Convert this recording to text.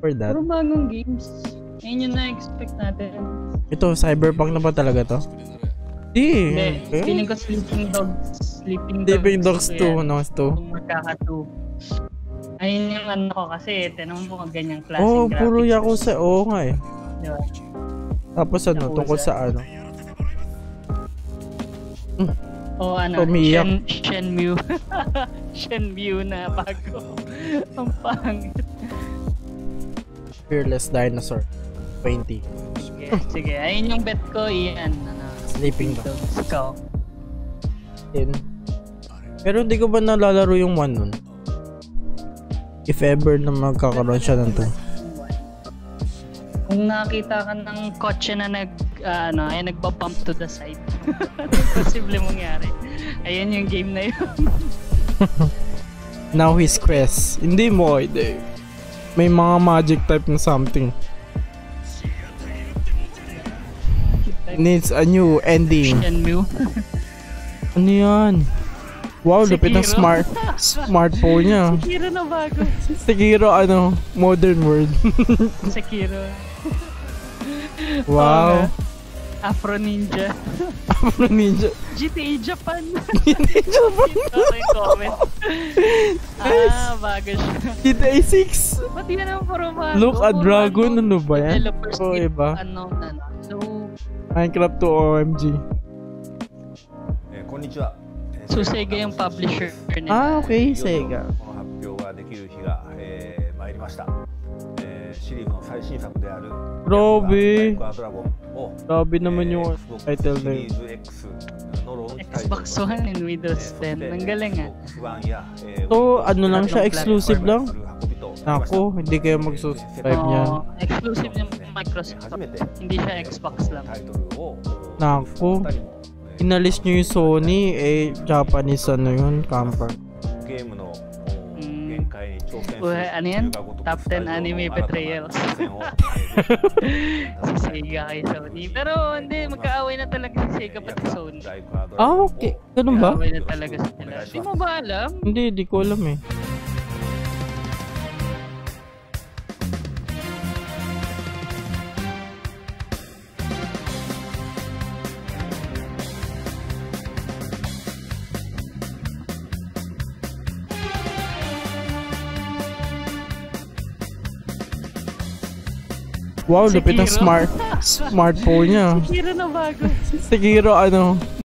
For that. Puro bagong games. Ayun yung na-expect natin. Ito, Cyberpunk na ba talaga to? Hindi. Feeling ko Sleeping Dogs. Sleeping Dogs 2. No, 2. Magkaka 2. Ayun yung ano ko kasi. Tinanong mo ganyang klaseng graphics. Puro Yakuza. Oo nga eh. Diba? Tapos ano, Yakuza. tungkol sa ano? Shenmue. Shenmue na bago. Ang pangit. Fearless Dinosaur 20. Sige. Ayun yung bet ko. Iyan. Sleeping Dogs. Ikaw. Pero hindi ko ba nalalaro yung 1 nun? If ever na magkakaroon siya ng 2. Kung nakita ka ng kotse na nagpa-pump to the side. Posible mangyari. Ayun yung game na yun. Now his quest. Hindi mo, hindi. May mga magic type na something. Needs a new ending. Shenmue. Ano yan? Wow, lupit ng smartphone niya. Sekiro na bago. Sekiro, modern world. Sekiro. Wow. Afro Ninja. Afro Ninja. GTA Japan. GTA Japan. Ito yung comment. Bago siya. GTA 6. Ba't yun ang puro bago? Look at Dragon, ano ba yan? Developers iba. So, Minecraft to OMG. Konnichiwa. So Sega yung publisher nila. Okay, Sega. Grabe. Grabe naman yung title na yun. Xbox One and Windows 10. Ang galing ah. So, ano lang siya? Exclusive lang? Ako, hindi kayo mag-subscribe niyan. Exclusive yung Microsoft. Hindi siya Xbox lang. Nako. Inalis nyo yung Sony, Japanese yun, camper. Ano yan? Top 10 anime betrayals. Si Sega kay Sony. Pero hindi, magkaaway na talaga si Sega pati Sony. Okay. Ganun ba? Magkaaway na talaga sila. Di mo ba alam? Hindi, di ko alam eh. Wow, lupit ng smartphone niya. Sekiro na bago. Sekiro,